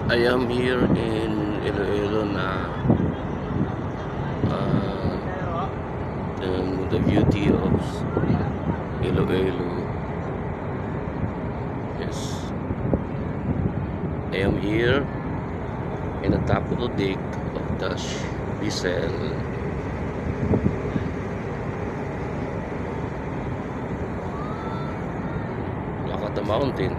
I am here in Iloilo na the beauty of Iloilo. Yes, I am here in the top of the deck of the vessel. Look at the mountain.